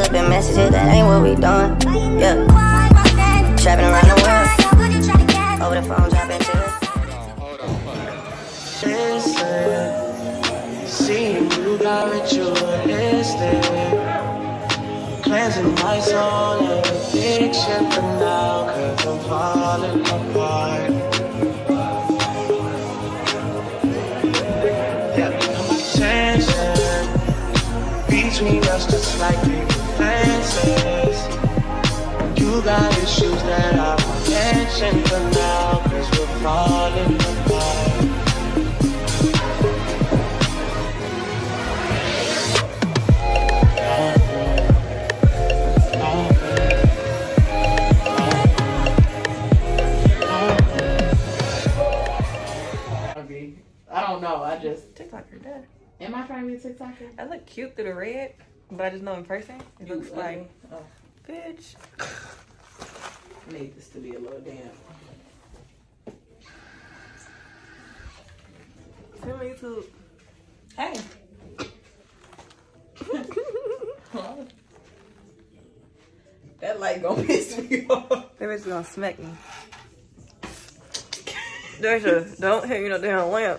flipping messages, that ain't what we doing. Yeah. Trapping around the world. Over the phone, dropping tears. Hold on. Listen, see you got ritualistic, cleansing my soul of addiction for now, 'cause I'm falling apart. Tension between us just like paper fences. You got issues that I won't mention for now, 'cause we're falling apart. I don't know. I just TikToker, duh. am I trying to be a TikToker? I look cute through the red, but I just know in person it looks like bitch. I need this to be a little damp. Send me to. Hey. That light gonna piss me off. That bitch gonna smack me. Dersha, don't hit me no damn lamp.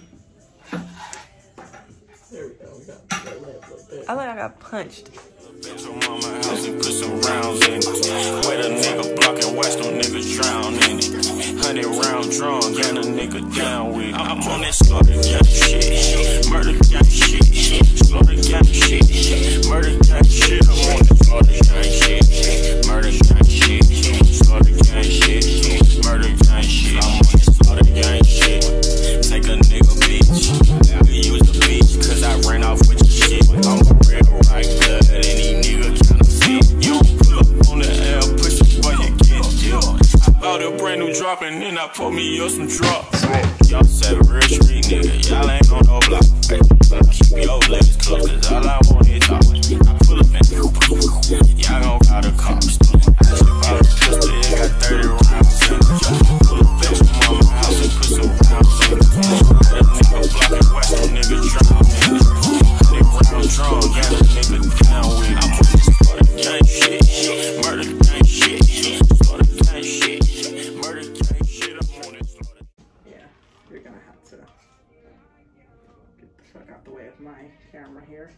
There we go. We got that lamp like that. I think I got punched. Been to mama house and put some rounds in it. Wait a nigga block and watch them niggas drown in it. 100 round drum, got a nigga down with it. I'm on that slaughter gang shit, murder gang shit, slaughter gang shit, murder gang shit. I'm on that slaughter gang shit, murder gang shit, slaughter gang shit, murder gang shit. I'm on that slaughter gang shit. Take a nigga bitch, I use the bitch 'cause I ran off with your shit. I'm a real right blood, any nigga counterfeit. You pull up on the L, push it boy, you get killed. I bought a brand new drop and then I put me up some drops. Y'all say real street nigga, y'all ain't on no block. Hey, keep your legs closed 'cause all I want is talk. I pull up and y'all gon' call the cops. I just bought a pistol, it got 30 rounds in it. Pull up back to mama house and put some rounds in it. That nigga block and watch them niggas drown in it. They round drum, got a nigga down with it. I'm on this slaughter gang shit, murder gang shit, slaughter gang shit, murder gang shit. I'm on this slaughter. Yeah, you're gonna have to get the fuck out the way of my camera here.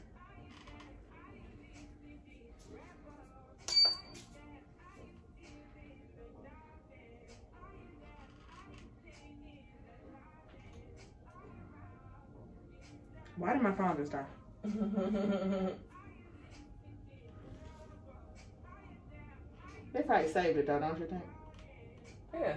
Why did my phone just die? They probably saved it though, don't you think? Yeah.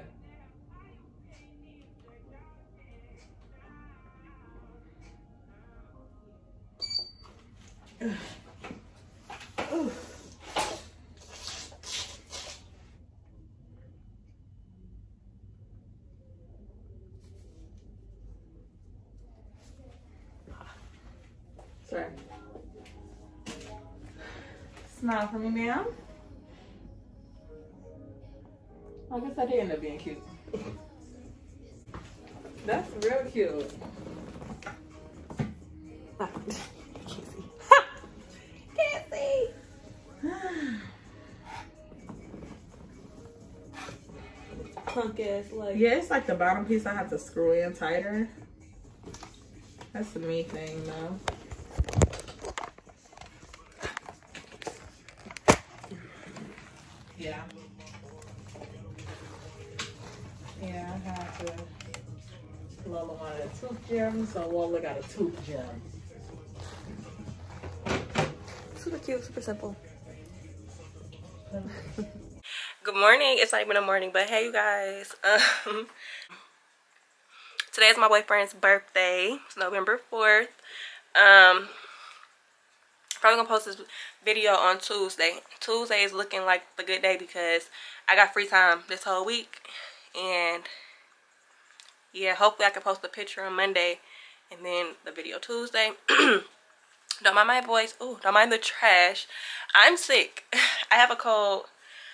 Sorry. Smile for me, ma'am. I guess I did end up being cute. That's real cute. Can't see. Punk ass like. Yeah, it's like the bottom piece I have to screw in tighter. That's the me thing though. Yeah. Yeah, I have to Lola wanted a tooth gem, so Lola got a tooth gem. Super cute, super simple. Good morning. It's not even a morning, but hey, you guys. Today is my boyfriend's birthday. It's November 4th. Probably gonna post this video on Tuesday. Tuesday is looking like the good day because I got free time this whole week. And yeah, hopefully I can post a picture on Monday and then the video Tuesday. Don't mind my voice. Ooh, don't mind the trash. I'm sick. I have a cold.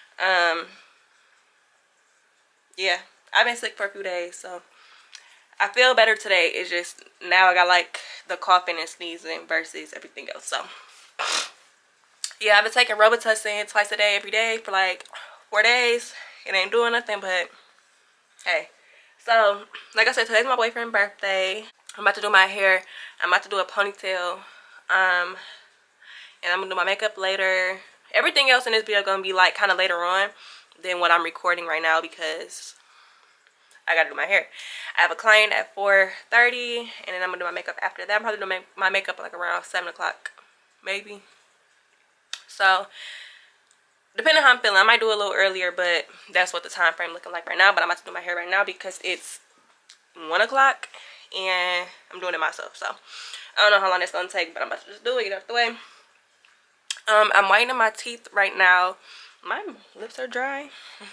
Yeah, I've been sick for a few days, so I feel better today. It's just now I got like the coughing and sneezing versus everything else. So yeah, I've been taking Robitussin twice a day, every day for like 4 days. It ain't doing nothing, but hey. So, like I said, today's my boyfriend's birthday. I'm about to do my hair. I'm about to do a ponytail. And I'm gonna do my makeup later. Everything else in this video gonna be like kind of later on than what I'm recording right now because I gotta do my hair. I have a client at 4:30, and then I'm gonna do my makeup after that. I'm probably doing my makeup like around 7 o'clock, maybe. So, depending on how I'm feeling, I might do it a little earlier, but that's what the time frame looking like right now. But I'm about to do my hair right now because it's 1 o'clock, and I'm doing it myself. So, I don't know how long it's gonna take, but I'm about to just do it, get out the way. I'm whitening my teeth right now. My lips are dry.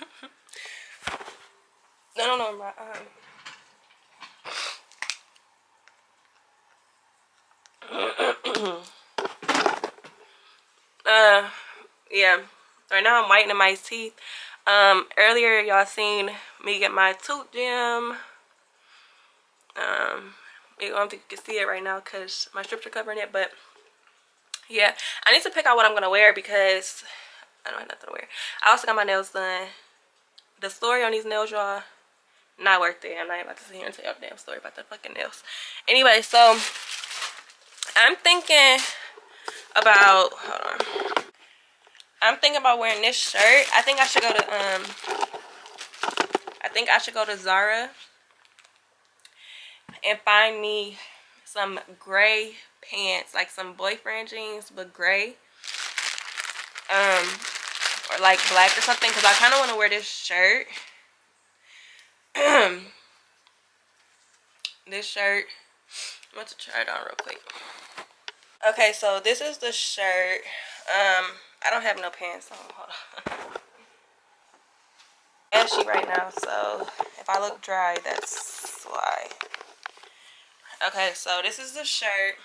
No, my yeah. Right now I'm whitening my teeth. Earlier y'all seen me get my tooth gem. I don't think you can see it right now because my strips are covering it, but yeah, I need to pick out what I'm gonna wear because I don't have nothing to wear. I also got my nails done. The story on these nails, y'all, not worth it. I'm not about to sit here and tell y'all the damn story about the fucking nails. Anyway, so I'm thinking about, hold on. I'm thinking about wearing this shirt. I think I should go to Zara and find me some gray pants, like some boyfriend jeans but gray, or like black or something, because I kind of want to wear this shirt. This shirt, I'm about to try it on real quick. Okay, so this is the shirt. I don't have no pants on. Hold on. Ashy right now, so if I look dry, that's why. Okay, so this is the shirt.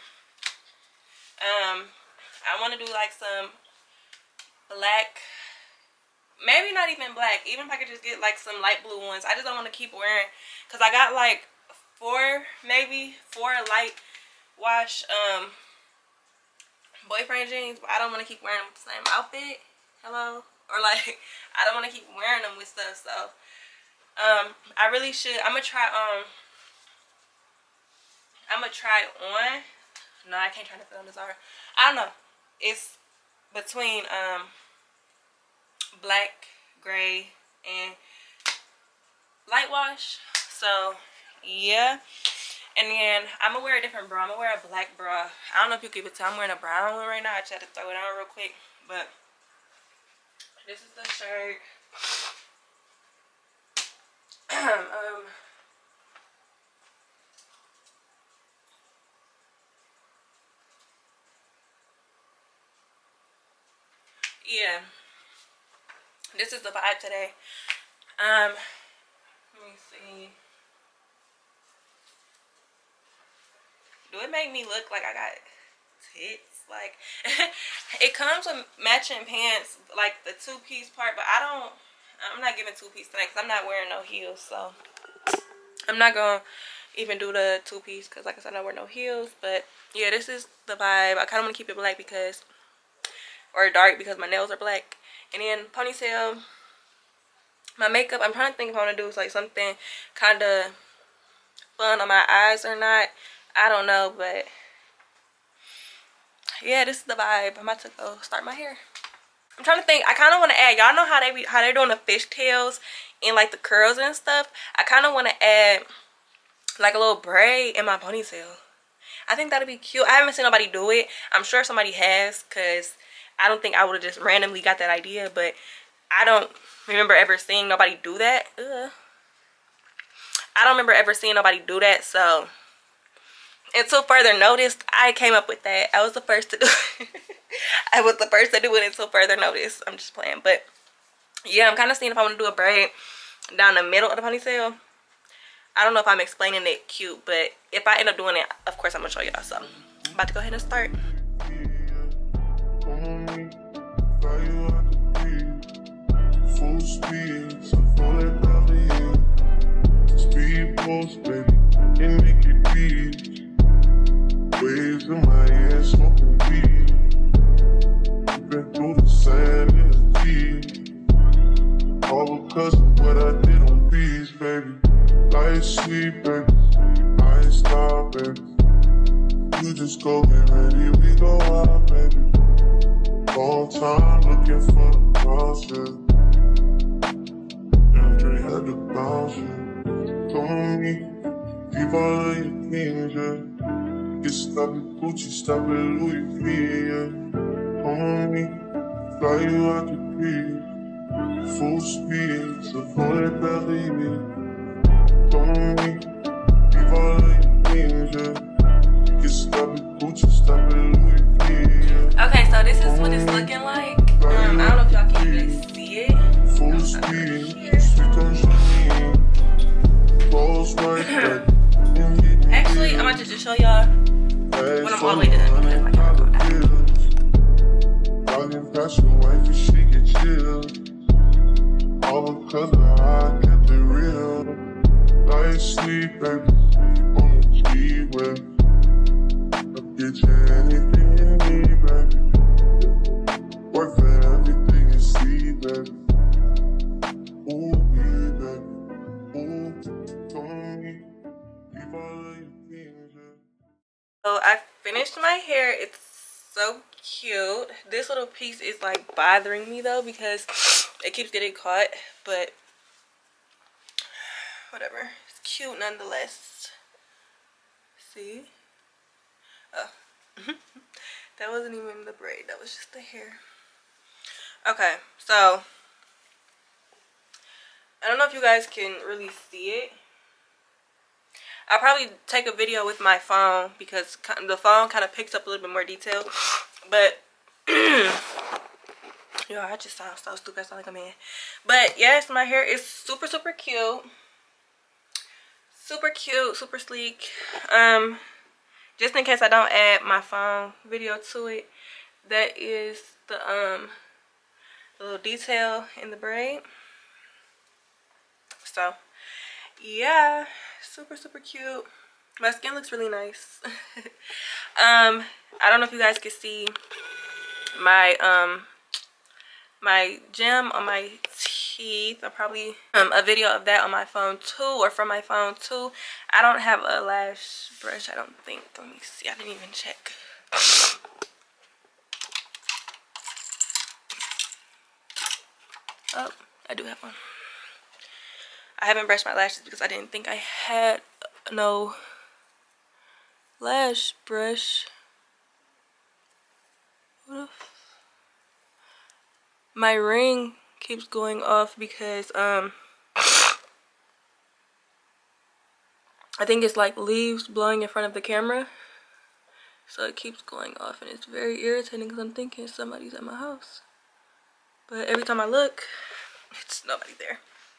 I want to do like some black, maybe not even black, even if I could just get like some light blue ones. I just don't want to keep wearing, because I got like maybe four light wash boyfriend jeans, but I don't want to keep wearing them with the same outfit. Hello? Or like, I don't want to keep wearing them with stuff, so I really should. I'm gonna try on. No, I can't try to fit on this Zara. I don't know. It's between black, gray, and light wash. So yeah. And then I'm gonna wear a different bra. I'm gonna wear a black bra. I don't know if you can even tell I'm wearing a brown one right now. I just had to throw it on real quick. But this is the shirt. Yeah, this is the vibe today. Let me see. Do it make me look like I got tits? Like, it comes with matching pants, like the two-piece part, but I'm not giving two-piece tonight because I'm not wearing no heels, so I'm not gonna even do the two-piece because, like I said, I don't wear no heels. But yeah, this is the vibe. I kind of want to keep it black because, or dark, because my nails are black. And then ponytail, my makeup, I'm trying to think if I want to do like something kind of fun on my eyes or not. I don't know, but yeah, this is the vibe. I'm about to go start my hair. I'm trying to think. I kind of want to add, y'all know how they're doing the fishtails and like the curls and stuff. I kind of want to add like a little braid in my ponytail. I think that'd be cute. I haven't seen nobody do it. I'm sure somebody has, because I don't think I would have just randomly got that idea, but I don't remember ever seeing nobody do that. I don't remember ever seeing nobody do that, so until further notice, I came up with that. I was the first to do it. I was the first to do it until further notice. I'm just playing. But yeah, I'm kind of seeing if I want to do a braid down the middle of the ponytail. I don't know if I'm explaining it cute, but if I end up doing it, of course I'm going to show y'all. So I'm about to go ahead and start. Full speed, so pull it down the speed post, baby, and make it beat. Waves in my ass, smoking weed. ready, we go out, baby. Long time looking for the process. Andre had to bounce it. Told me, keep all of your things, yeah. Get stop at Gucci, stop at Louis V, yeah. Told me, fly you out the beach. Full speed, so pull that belly, told me, keep all of your things, yeah. Get stop at Gucci, stop at Louis V, yeah. Okay, so this is what it's looking like. I don't know if y'all can even see it. Full speed, sweet on Janine. Balls right back. Actually, I'm about to just show y'all when I'm all the way done because my camera going down. Walking past your wife and she get chilled. All because of how I kept it real. Light sleep, baby, on the G-Way. I'll get you anything you need, baby. Work for everything you see, baby. Ooh, baby. Ooh, told me, keep all of your things, yeah. So I finished my hair. It's so cute. This little piece is like bothering me though because it keeps getting caught, but whatever. It's cute nonetheless. See? Oh. That wasn't even the braid. That was just the hair. Okay, so I don't know if you guys can really see it. I'll probably take a video with my phone because the phone kind of picks up a little bit more detail. But, yo, I just sound so stupid. I sound like a man. But, yes, my hair is super, super cute. Super cute, super sleek. Just in case I don't add my phone video to it, that is the little detail in the braid. So, yeah. Super, super cute. My skin looks really nice. I don't know if you guys can see my my gem on my teeth. I'll probably a video of that on my phone too, or from my phone too. I don't have a lash brush, I don't think. Let me see. I didn't even check. Oh, I do have one. I haven't brushed my lashes because I didn't think I had no lash brush. What if my ring keeps going off because I think it's like leaves blowing in front of the camera, so it keeps going off and it's very irritating because I'm thinking somebody's at my house, but every time I look, it's nobody there.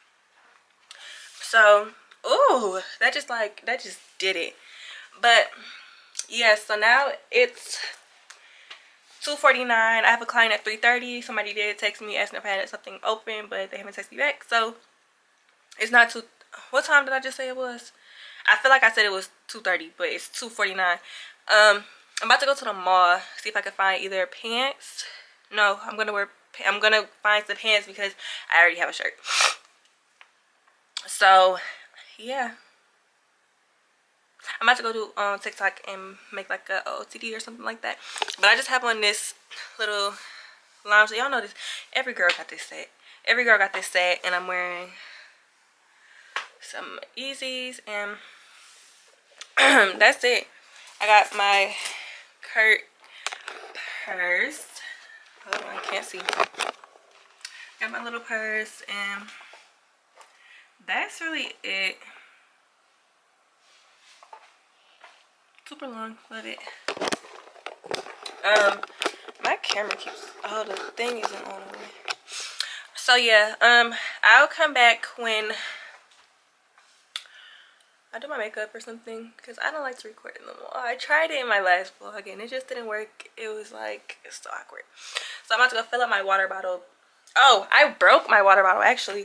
So, ooh, that just did it. But yeah, so now it's 2:49. I have a client at 3:30. Somebody did text me asking if I had something open, but they haven't texted me back. So it's not too. What time did I just say it was? I feel like I said it was 2:30, but it's 2:49. I'm about to go to the mall, see if I can find either pants. No, I'm gonna find some pants because I already have a shirt. So yeah, I'm about to go do TikTok and make like a OOTD or something like that. But I just have on this little lounge. Y'all know this. Every girl got this set. Every girl got this set, and I'm wearing some Yeezys, and that's it. I got my Kurt purse. Oh, I can't see. Got my little purse, and that's really it. Super long, love it. My camera keeps, oh, the thing isn't on the way. So yeah, I'll come back when I do my makeup or something, because I don't like to record in the mall. I tried it in my last vlog and it just didn't work. It was like, it's so awkward. So I'm about to go fill up my water bottle. Oh, I broke my water bottle actually.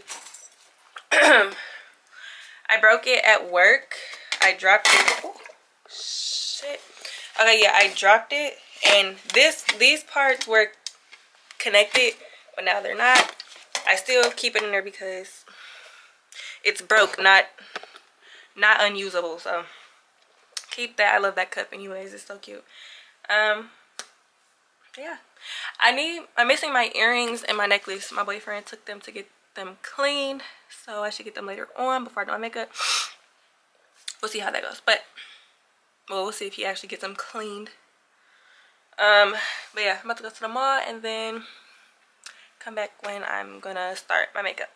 I broke it at work. I dropped it. Oh, shit. Okay, yeah, I dropped it, and these parts were connected, but now they're not. I still keep it in there because it's broke, not unusable. So keep that. I love that cup anyways. It's so cute. Yeah, I'm missing my earrings and my necklace. My boyfriend took them to get them cleaned, so I should get them later on before I do my makeup. We'll see how that goes, but well, we'll see if he actually gets them cleaned. But yeah, I'm about to go to the mall and then come back when I'm gonna start my makeup.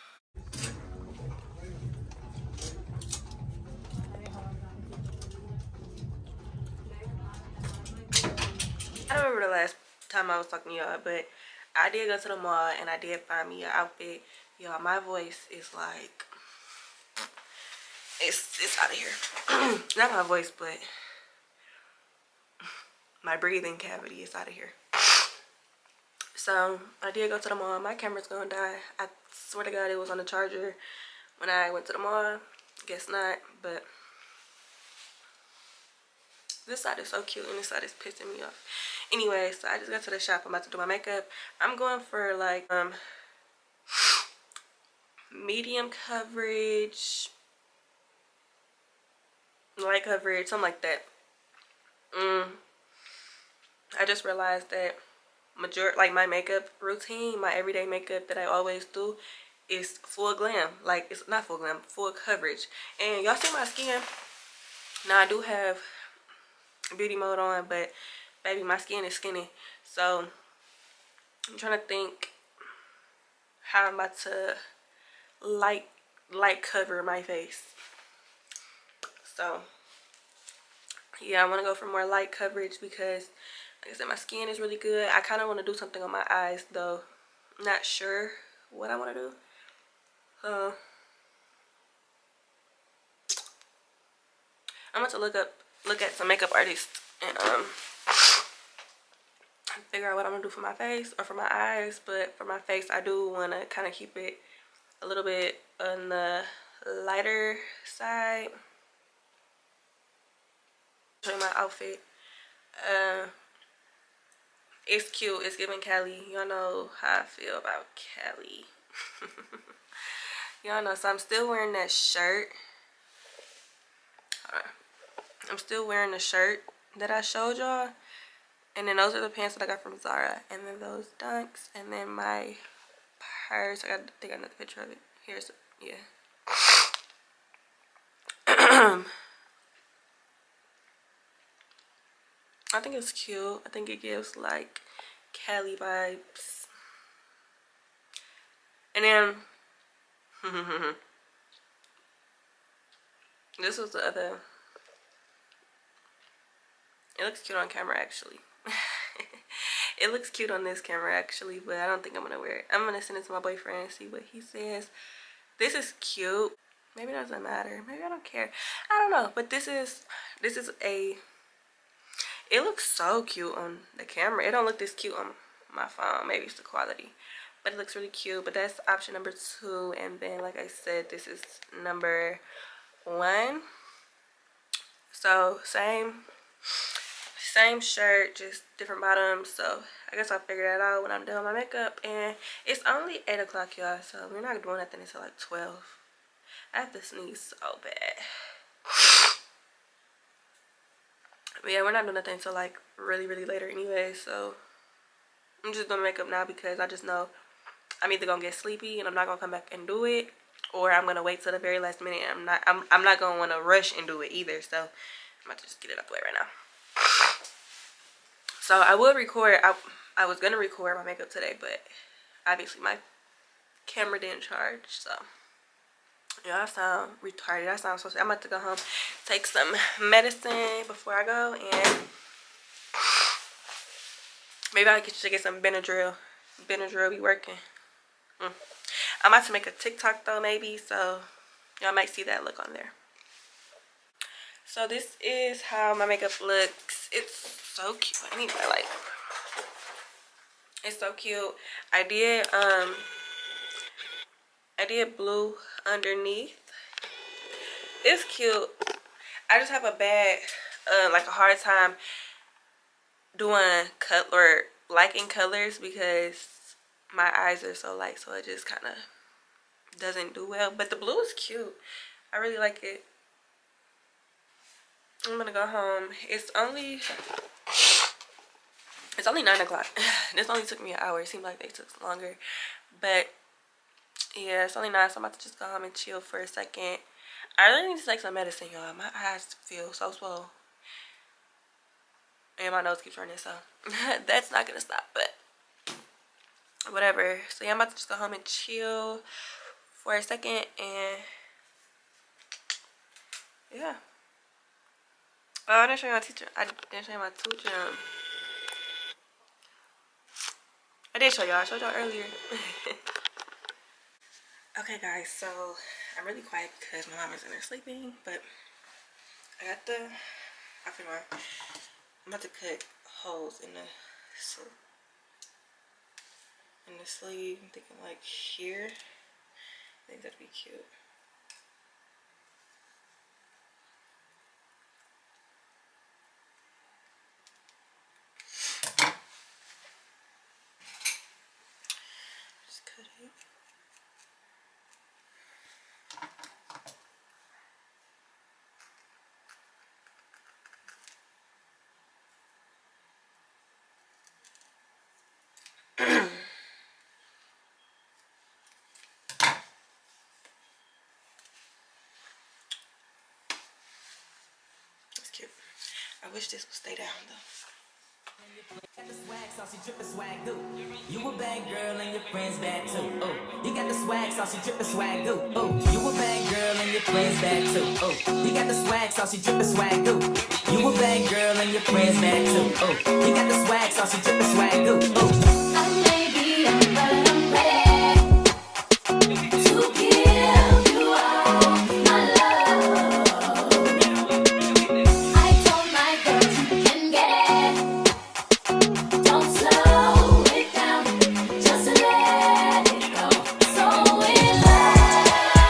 I don't remember the last time I was talking to y'all, but I did go to the mall and I did find me an outfit. Y'all, my voice is like, it's out of here. Not my voice, but my breathing cavity is out of here. So I did go to the mall. My camera's gonna die. I swear to God it was on the charger when I went to the mall. Guess not, but this side is so cute and this side is pissing me off. Anyway, so I just got to the shop. I'm about to do my makeup. I'm going for like medium coverage, light coverage, something like that. I just realized that like my makeup routine, my everyday makeup that I always do is full glam. Like, it's not full glam, full coverage. And y'all see my skin? Now I do have beauty mode on, but baby, my skin is skinny. So I'm trying to think how I'm about to light cover my face. So yeah, I want to go for more light coverage because, like I said, my skin is really good. I kind of want to do something on my eyes though. Not sure what I want to do. I'm about to look at some makeup artists and figure out what I'm gonna do for my face or for my eyes. But for my face, I do want to kind of keep it a little bit on the lighter side. Show you my outfit. It's cute. It's giving Cali. Y'all know how I feel about Cali. Y'all know. So I'm still wearing that shirt. I'm still wearing the shirt that I showed y'all. And then those are the pants that I got from Zara. And then those dunks. And then my purse. I think I got another picture of it. Here's, yeah. I think it's cute. I think it gives like Cali vibes. And then this was the other. It looks cute on camera actually. It looks cute on this camera actually, but I don't think I'm gonna wear it. I'm gonna send it to my boyfriend and see what he says. This is cute. Maybe it doesn't matter. Maybe I don't care. I don't know. But this is a. It looks so cute on the camera. It don't look this cute on my phone. Maybe it's the quality, but it looks really cute. But that's option number 2, and then like I said, this is number 1. So same shirt, just different bottoms. So I guess I'll figure that out when I'm done with my makeup. And it's only 8 o'clock, y'all, so we're not doing nothing until like 12. I have to sneeze so bad. But yeah, we're not doing nothing until like really later anyway. So I'm just doing makeup now because I just know I'm either gonna get sleepy and I'm not gonna come back and do it, or I'm gonna wait till the very last minute. And I'm not gonna want to rush and do it either. So I'm about to just get it up the way right now. So I will record. I was gonna record my makeup today, but obviously my camera didn't charge. So yeah, I sound retarded. I sound so sick. I'm about to go home, take some medicine before I go, and maybe I should get some Benadryl. Benadryl be working. I'm about to make a TikTok though, maybe, so y'all might see that look on there. So this is how my makeup looks. It's so cute. I need my light. It's so cute. I did blue underneath. It's cute. I just have a bad, like a hard time doing liking colors because my eyes are so light, so it just kind of doesn't do well. But the blue is cute. I really like it. I'm gonna go home. It's only It's only 9 o'clock. This only took me an hour. It seemed like they took longer. But yeah, it's only 9, so I'm about to just go home and chill for a second. I really need to take some medicine, y'all. My eyes feel so swole. And my nose keeps running, so that's not gonna stop, but whatever. So yeah, I'm about to just go home and chill for a second, and yeah. Oh, I didn't show you my teacher. I didn't show you my teacher. I did show y'all. I showed y'all earlier. Okay, guys. So I'm really quiet because my mom is in there sleeping. But I got the outfit on. I'm about to cut holes in the sleeve. I'm thinking like here. I think that'd be cute. That's cute. I wish this would stay down though. You a bad girl and your friends bad too. Oh, you got the swag, saucy drippin' swag goo. Oh, you a bad girl and your friends bad too. Oh, you got the swag, saucy drippin' swag goo. You a bad girl and your friends bad too. Oh, you got the swag, saucy drippin' swag goo. Oh. I may be young, but I'm ready to give you all my love. I told my girls you can get it. Don't slow it down, just let it go. So in love,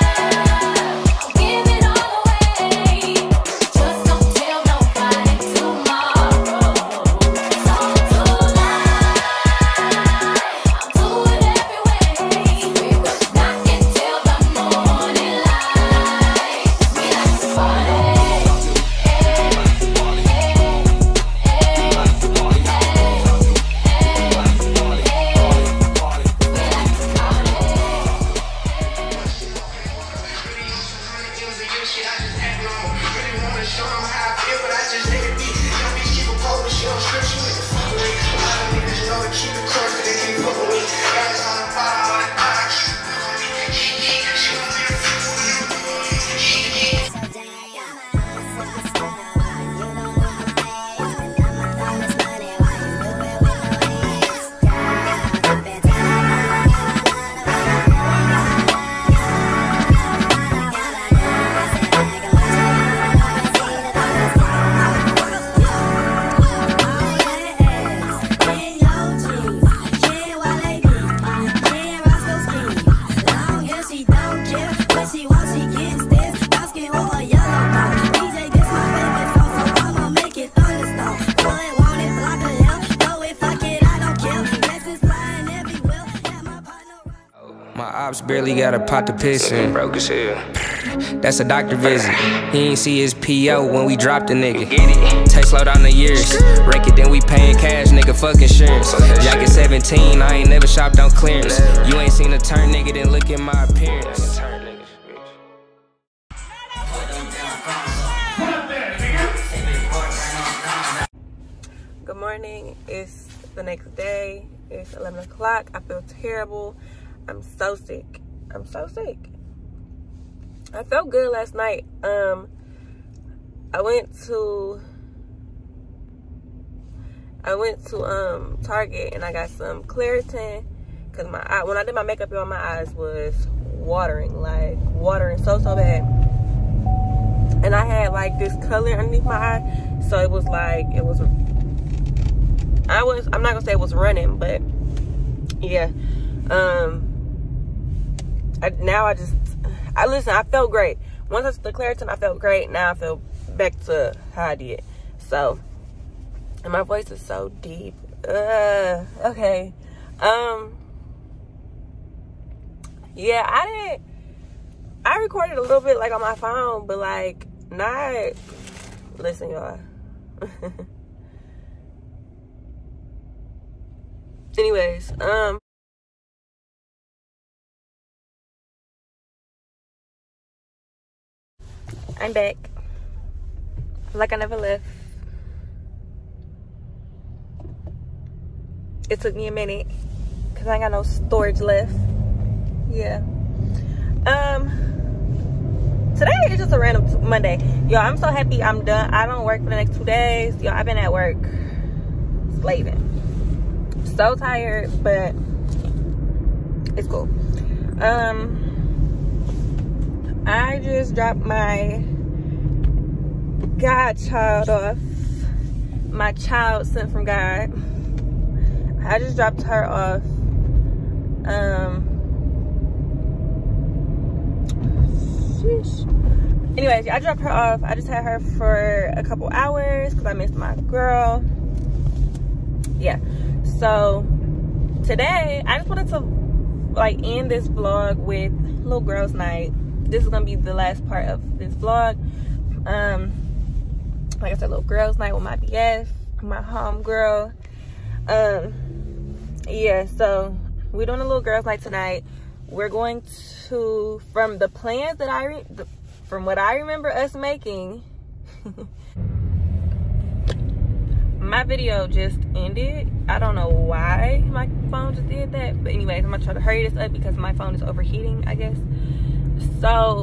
give it all away. Just don't tell nobody tomorrow. So tonight, I'll do it every way. We're gonna knock it till the morning light. We like to party. My ops barely got a pot to piss in. Broke as hell. That's a doctor visit. He ain't see his PO when we dropped the nigga. Take slow down the years. Rake it, then we paying cash, nigga, fuck insurance. Jacket 17, I ain't never shopped on clearance. You ain't seen a turn, nigga, then look at my appearance. Good morning. It's the next day. It's 11 o'clock. I feel terrible. I'm so sick. I'm so sick. I felt good last night. I went to Target and I got some Claritin because when I did my makeup, my eyes was watering so bad. And I had like this color underneath my eye, so it was like I'm not gonna say it was running, but yeah. I felt great. Once I took the Claritin, I felt great. Now I feel back to how I did. So, and my voice is so deep. Okay. Yeah, I recorded a little bit like on my phone, but like not, listen y'all. Anyways, I'm back. Like I never left. It took me a minute because I ain't got no storage left. Yeah. Today is just a random Monday. Yo, I'm so happy I'm done. I don't work for the next 2 days. Yo, I've been at work slaving. So tired, but it's cool. I just dropped my godchild off. My child sent from God. I just dropped her off. Sheesh. Anyways, I dropped her off. I just had her for a couple hours because I missed my girl. Yeah. So today I just wanted to like end this vlog with little girls night. This is gonna be the last part of this vlog. Like I said, little girls night with my BF, my home girl. Yeah, so we're doing a little girls night tonight. We're going to, from the plans that from what I remember us making, my video just ended. I don't know why my phone just did that, but anyways, I'm gonna try to hurry this up because my phone is overheating, I guess. So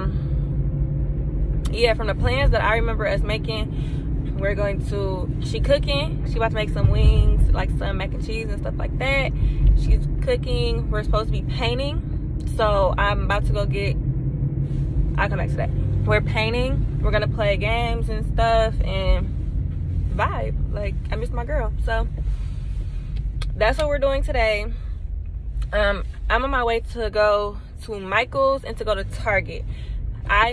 yeah, from the plans that I remember us making, we're going to, she cooking, she about to make some wings, like some mac and cheese and stuff like that. She's cooking. We're supposed to be painting, so I'm about to go get, I'll come back to that. We're painting, we're gonna play games and stuff and vibe. Like, I miss my girl. So that's what we're doing today. I'm on my way to go to Michael's and to go to Target. I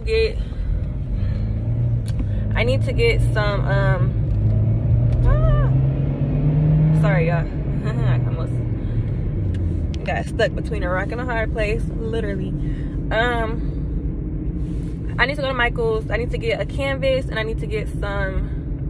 need to get some sorry y'all. I almost got stuck between a rock and a hard place, literally. I need to go to Michael's. I need to get a canvas and I need to get some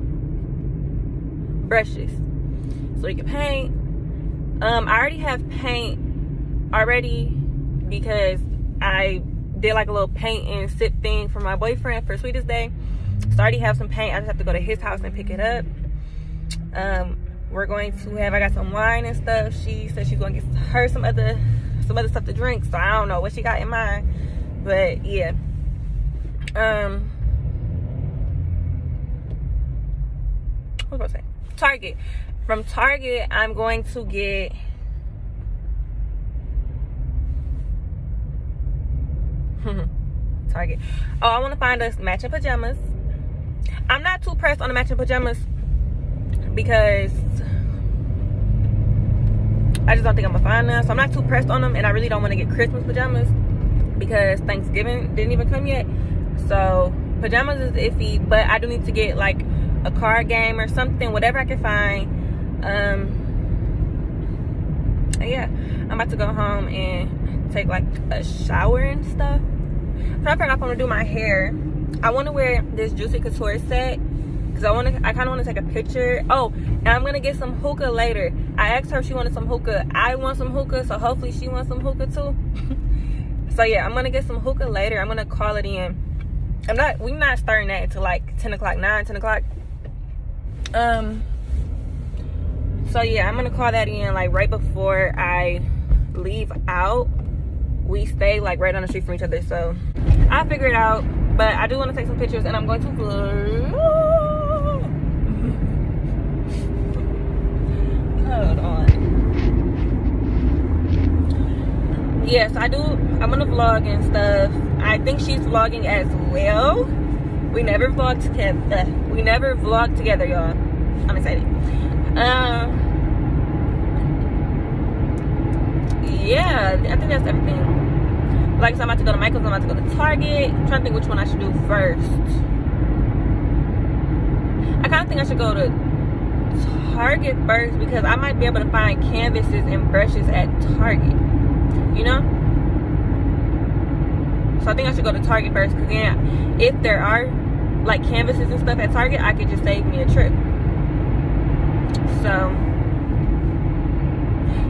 brushes so we can paint. I already have paint already because I did like a little paint and sip thing for my boyfriend for Sweetest Day. So I already have some paint. I just have to go to his house and pick it up. We're going to have, I got some wine and stuff. She said she's going to get her some other stuff to drink. So I don't know what she got in mind, but yeah. What was I saying? Target. From Target, I'm going to get Target. Oh, I want to find us matching pajamas. I'm not too pressed on the matching pajamas because I just don't think I'm gonna find them. So I'm not too pressed on them, and I really don't want to get Christmas pajamas because Thanksgiving didn't even come yet. So pajamas is iffy, but I do need to get like a card game or something, whatever I can find. Yeah, I'm about to go home and take like a shower and stuff. So I forgot if I'm gonna do my hair. I want to wear this Juicy Couture set because I kind of want to take a picture. Oh, and I'm gonna get some hookah later. I asked her if she wanted some hookah. I want some hookah, so hopefully she wants some hookah too. So yeah, I'm gonna get some hookah later. I'm gonna call it in. We're not starting that until like 10 o'clock, 10 o'clock. So yeah, I'm gonna call that in like right before I leave out. We stay like right on the street from each other, so I'll figure it out. But I do want to take some pictures, and I'm going to vlog. Hold on. Yes, I do. I'm gonna vlog and stuff. I think she's vlogging as well. We never vlog together. We never vlog together, y'all. I'm excited. Yeah, I think that's everything. Like, so I'm about to go to Michael's, I'm about to go to Target. I'm trying to think which one I should do first. I kind of think I should go to Target first because I might be able to find canvases and brushes at Target, you know? So I think I should go to Target first because then if there are like canvases and stuff at Target, I could just save me a trip. So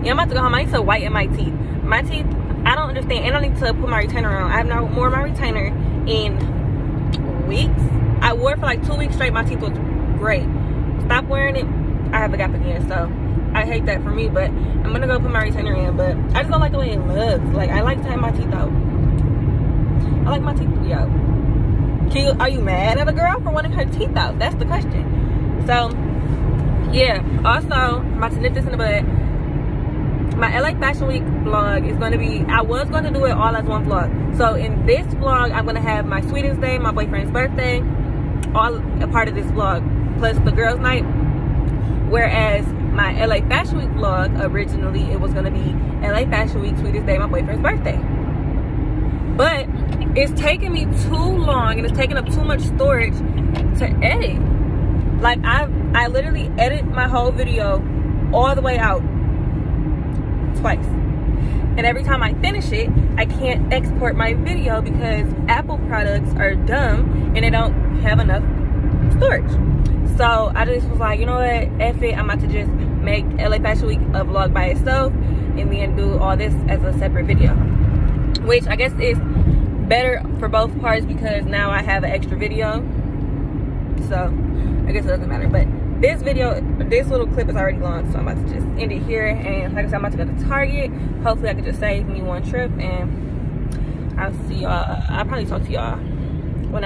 Yeah, I'm about to go home. I need to whiten my teeth. My teeth, I don't understand. And I need to put my retainer on. I have not worn my retainer in weeks. I wore it for like 2 weeks straight. My teeth was great. Stop wearing it, I have a gap again. So I hate that for me, but I'm gonna go put my retainer in. But I just don't like the way it looks. Like, I like to have my teeth out. I like my teeth to be out. Are you mad at a girl for wanting her teeth out? That's the question. So yeah, also I'm about to nip this in the bud. My LA Fashion Week vlog is going to be, I was going to do it all as one vlog. So in this vlog, I'm going to have my sweetest day, my boyfriend's birthday, all a part of this vlog, plus the girls' night. Whereas my LA Fashion Week vlog, originally, it was going to be LA Fashion Week, sweetest day, my boyfriend's birthday. But it's taking me too long and it's taking up too much storage to edit. Like, I literally edit my whole video all the way out twice. And every time I finish it, I can't export my video because Apple products are dumb and they don't have enough storage. So I just was like, you know what, F it, I'm about to just make LA Fashion Week a vlog by itself and then do all this as a separate video. Which I guess is better for both parts because now I have an extra video. So I guess it doesn't matter. But this video, this little clip is already long, so I'm about to just end it here. And like I said, I'm about to go to Target. Hopefully I can just save me one trip, and I'll see y'all. I'll probably talk to y'all when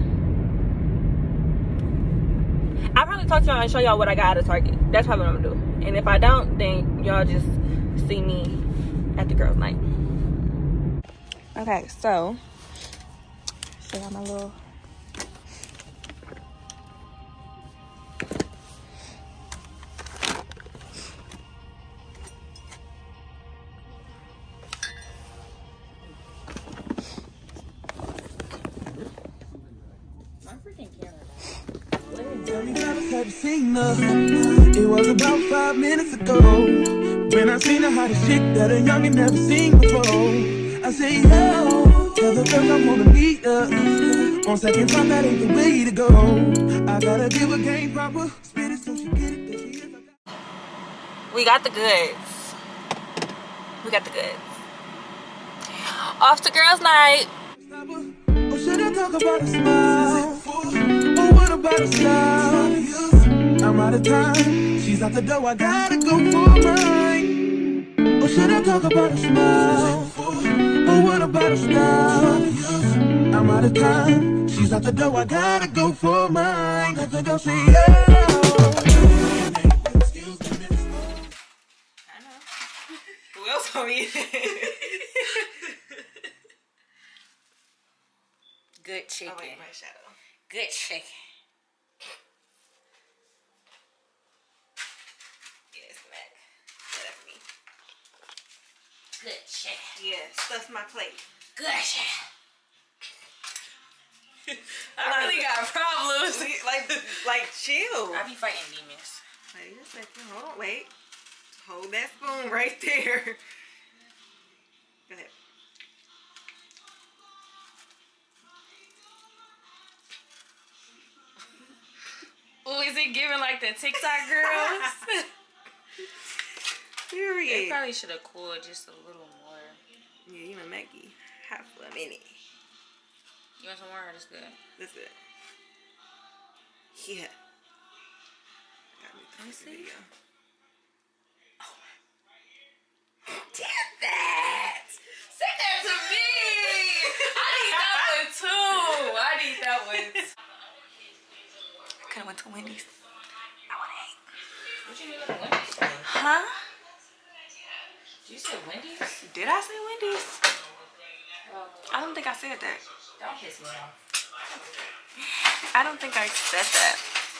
I'll probably talk to y'all and show y'all what I got at Target. That's probably what I'm gonna do. And if I don't, then y'all just see me at the girls' night. Okay, so show y'all my little It was about 5 minutes ago when I seen the hottest chick that a youngin' never seen before. I say, yo, tell the girls I wanna meet up. On second thought, that ain't the way to go. I gotta give a game proper, spit it so she get it. That she is. We got the goods. We got the goods. Off to girls' night. Or should I talk about a smile? Or what about a style? I'm out of time. She's out the door. I gotta go for mine. Or should I talk about a smile? Or what about a style? I'm out of time. She's out the door. I gotta go for mine. Let the girl say yeah. I know. Who else on me? Good chicken. Oh, wait, my shadow. Good chicken. Yes, Mac. That for me. Good chicken. Yeah, stuff my plate. Good chicken. I really got problems. Like chill. I be fighting demons. Wait a second. Hold on. Wait. Hold that spoon right there. Go ahead. Oh, is it giving like the TikTok girls? Period. They probably should have cooled just a little more. Yeah, you and Maggie. Half a minute. You want some more or that's good? That's good. Yeah. Let me see. Oh. Damn that! Say that to me! I need that one too! I need that one too. I could've went to Wendy's. I wanna eat. What you mean with Wendy's? Huh? Did you say Wendy's? Did I say Wendy's? I don't think I said that. Don't piss me off. I don't think I said that.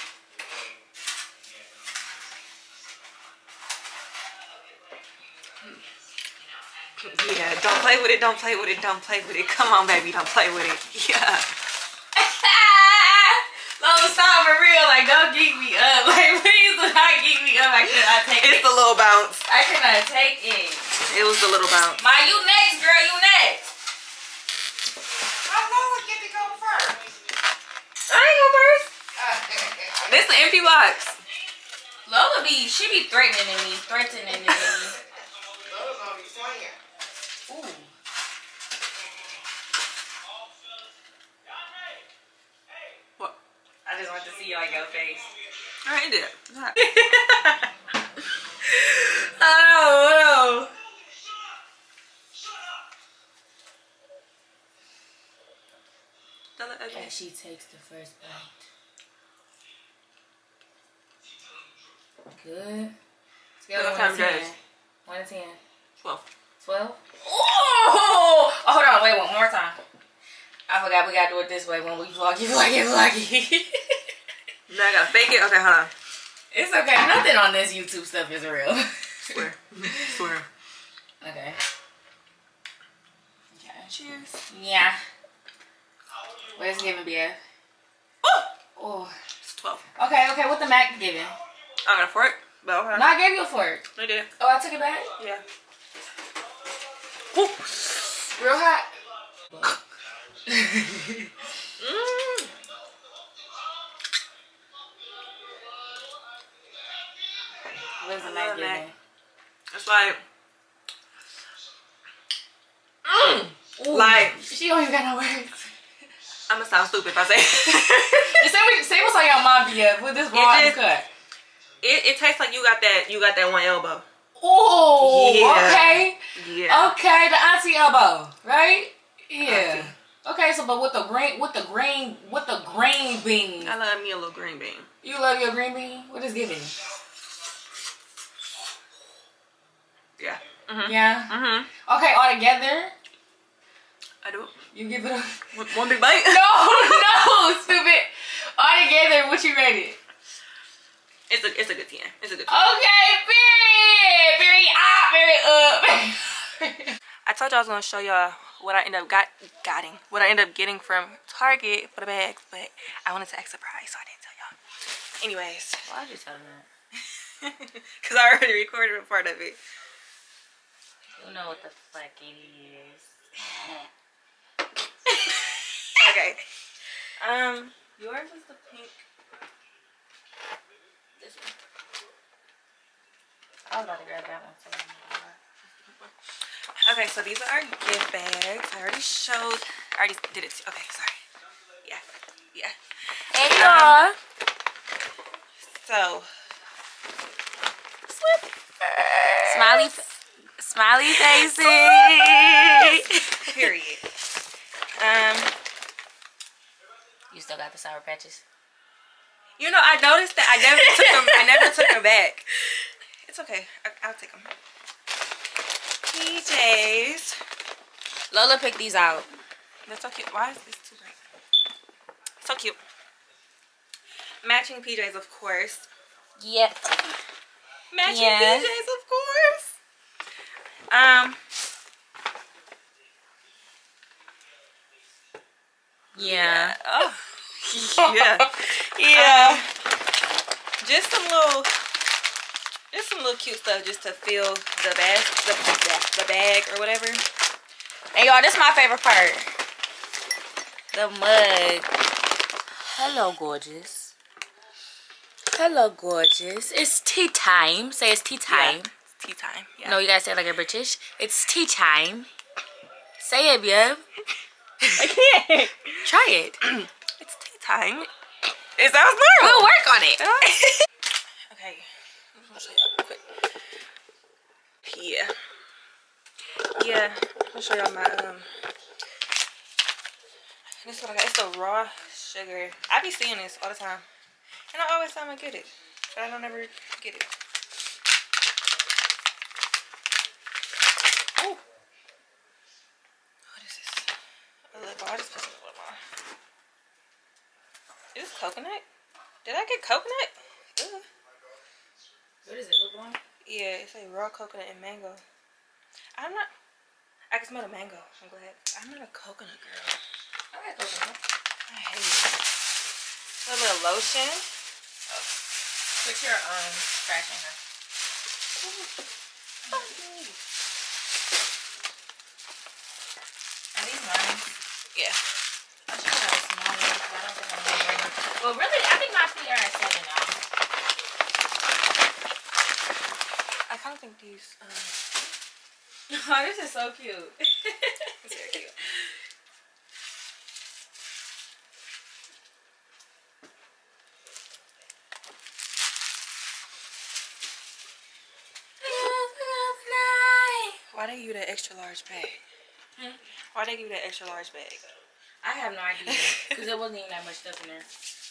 Yeah, don't play with it, don't play with it, don't play with it. Come on, baby, don't play with it. Yeah. Lola, stop for real. Like, don't geek me up. Like, please do not geek me up. I cannot take it. It's the little bounce. I cannot take it. It was the little bounce. Ma, you next, girl. You next. How Lola get to go first? I ain't go first. This is an empty box. Lola she be threatening me. Ooh. What? I just want to see on your face. I ain't did. Oh, no. As she takes the first bite. Good. Scale What 1 time to 10. is it? 1 to 10. 12. 12? Oh! Hold on, wait, one more time. I forgot we gotta do it this way when we vloggy. Now I gotta fake it? Okay, hold on. It's okay. Nothing on this YouTube stuff is real. Swear. Swear. Okay. Cheers. Yeah. Where's giving, BF? Oh. It's 12. Okay, what the Mac giving? I got a fork, but okay. No, I gave you a fork. I did. Oh, I took it back? Yeah. Real hot? Where's the Mac giving? It's like... Ooh, like... She don't even got no words. I'm gonna sound stupid if I say Say what's on your mom, BF, with this raw cut. It tastes like you got that one elbow. Oh, yeah. Okay. Yeah. Okay, the auntie elbow, right? Yeah. Auntie. Okay, so but with the green bean. I love me a little green bean. You love your green bean? What is giving? Yeah. Mm-hmm. Yeah. Mm-hmm. Okay, all together. I do. You give it a one big bite? No, stupid. All together, what you rate it? It's a good 10. It's a good 10. Okay, period. Period. I told y'all I was gonna show y'all what I ended up getting from Target for the bags, but I wanted to act surprised, so I didn't tell y'all. Anyways. Why did you tell them that? Because I already recorded a part of it. You know what the fuck it is. Okay. Yours is the pink. This one. I was about to grab that one too. Okay, so these are our gift bags. I already did it. Okay, sorry. Yeah. Hey y'all. So, Smiley faces. Period. You still got the Sour Patches? You know, I noticed that I never took them back. It's okay. I'll take them. PJs. Lola picked these out. They're so cute. Why is this too bright? So cute. Matching PJs, of course. Yep. Matching PJs, of course. Yeah. Oh. Yeah. Just some little cute stuff just to fill the bag or whatever. And y'all, this is my favorite part. The mug. Hello, gorgeous. Hello, gorgeous. It's tea time. Say it's tea time. Yeah. It's tea time. Yeah. No, you guys say it like a British. It's tea time. Say it, babe. I can't. Try it. It's tea time. It sounds normal. We'll work on it. Okay. I'm gonna show y'all quick. Yeah. I'm gonna show y'all my this is what I got. It's the raw sugar. I be seeing this all the time. And I always time I get it. But I don't ever get it. Oh. What is this? A lip balm. I just put some lip balm. Is this coconut? Did I get coconut? Ugh. What is it, lip balm? Yeah, it's like raw coconut and mango. I can smell the mango. I'm glad. I'm not a coconut girl. I like coconut. I hate it. A little bit of lotion. Oh. Put your scratch in her. Are these mine? Yeah. I should have a small one, but I don't think I'm gonna bring them. Well, really, I think my feet are at 7 now. I kind of think these Oh, this is so cute. It's very cute. Why they give you that extra large bag? Why they give you that extra large bag? I have no idea. Because there wasn't even that much stuff in there.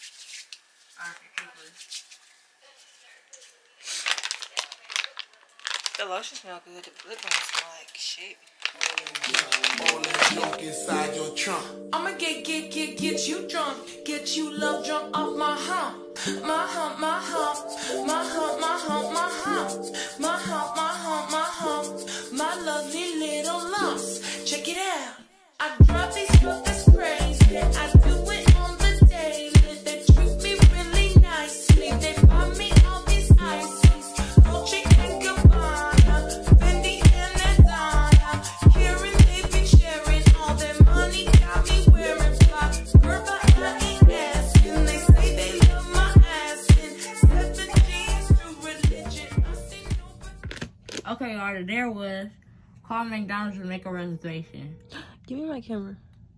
The lotion smell good. The lip balm smell like shit. All that junk inside your trunk. I'ma get you drunk, get you love drunk off my hump, my hump, my hump, my hump, my hump, my hump, my hump, my hump, my hump, my lovely little lumps. Check it out. I drive these fuckers crazy. I do it on the daily. They treat me really nicely. They buy me all these ices. Dolce and Gabbana, Fendi and Adana. Karen, they be sharing all their money. Got me wearing fly. Girl, but I ain't asking. They say they love my ass. In 17's true religion. I see no. Okay, y'all, there was call McDonald's to make a reservation. Give me my camera.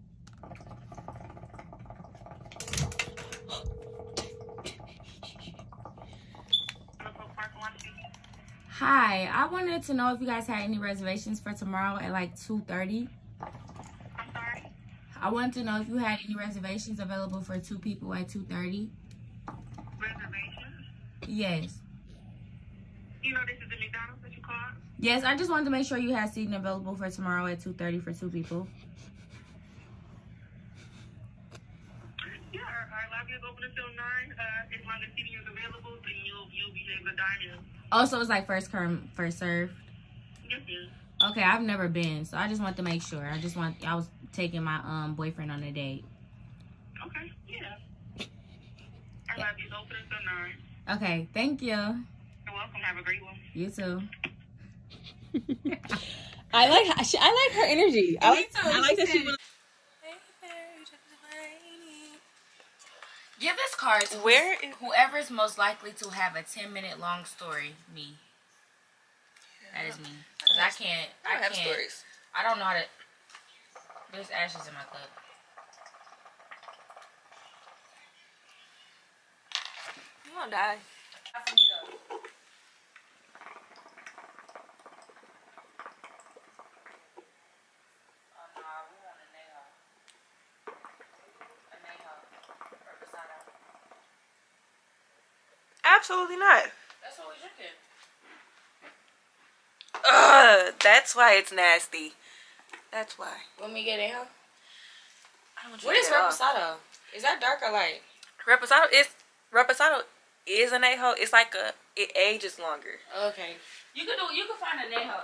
Hi, I wanted to know if you guys had any reservations for tomorrow at like 2:30. I'm sorry? I wanted to know if you had any reservations available for 2 people at 2:30. Reservations? Yes. You know this is the McDonald's that you called? Yes, I just wanted to make sure you had seating available for tomorrow at 2:30 for 2 people. Yeah, our lobby is open until 9. As long as seating is available, then you'll be able to dine in. Oh, so it's like first come, first serve? Yes, ma'am. Okay, I've never been, so I just want to make sure. I was taking my boyfriend on a date. Okay, yeah. Our lobby is open until 9. Okay, thank you. You're welcome. Have a great one. You too. I like her energy. I like that she was. Give this card to whoever is most likely to have a 10-minute long story. Me. That is me. Cause I can't have stories. I don't know how to. There's ashes in my cup. You won't die. Absolutely not. That's what we're drinking. Ugh, that's why it's nasty. That's why. Want me to get it, huh? What What is reposado? Is that dark or light? Reposado is an ajo. It's like it ages longer. Okay. You can find an ajo.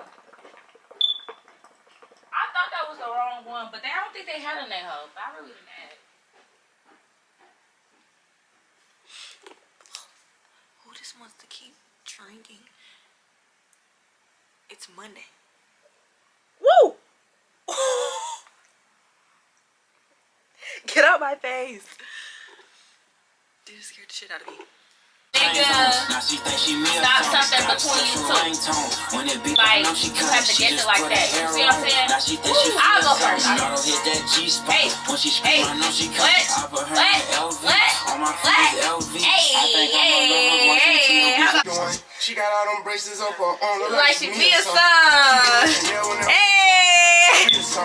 I thought that was the wrong one, but I don't think they had an ajo. I really didn't add it. Who just wants to keep drinking? It's Monday. Woo! Get out my face. Dude, scared the shit out of me. Nigga, stop something between you two. Like, you have to get it like that. You see what I'm saying? I'll go first. Hey, what? She got all them braces up on her like she be a son. Hey!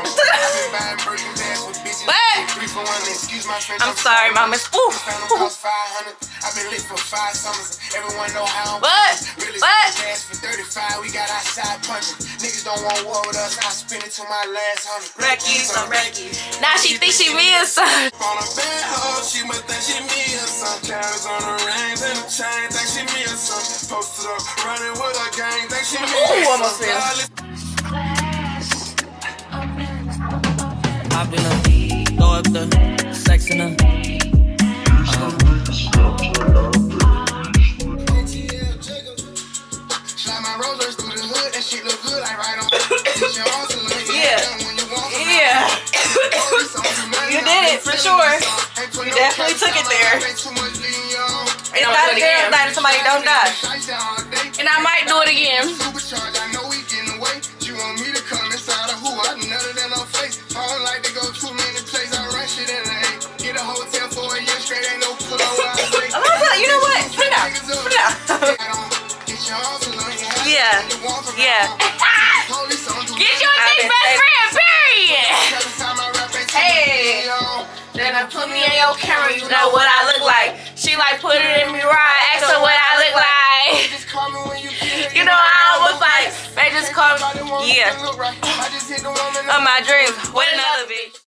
What? I'm sorry, mama. Ooh. I've been lit for 5 summers. Everyone know how. What? What? For 35, we got outside punching. Niggas don't want war with us. I spend it to my last 100. Reckies on Reckies. Now she think she me a son. On a bad hoe, she must think she me a son. Carrots on the rings and the chain, think she me a son. Posted up, running with a gang, think she me a son. Ooh, almost there. I've been up, throw up the sex in her. Yeah. You did it for sure. You definitely took it there. It's not a girl night if somebody don't die. And I might do it again. Yeah. Yeah. Get you a big best friend, period. Hey. Then I put me in your camera, you know what I look like. She like put it in me right, ask her what I look like. You know I don't look like. They just call me. Yeah. Of my dreams. What another bitch.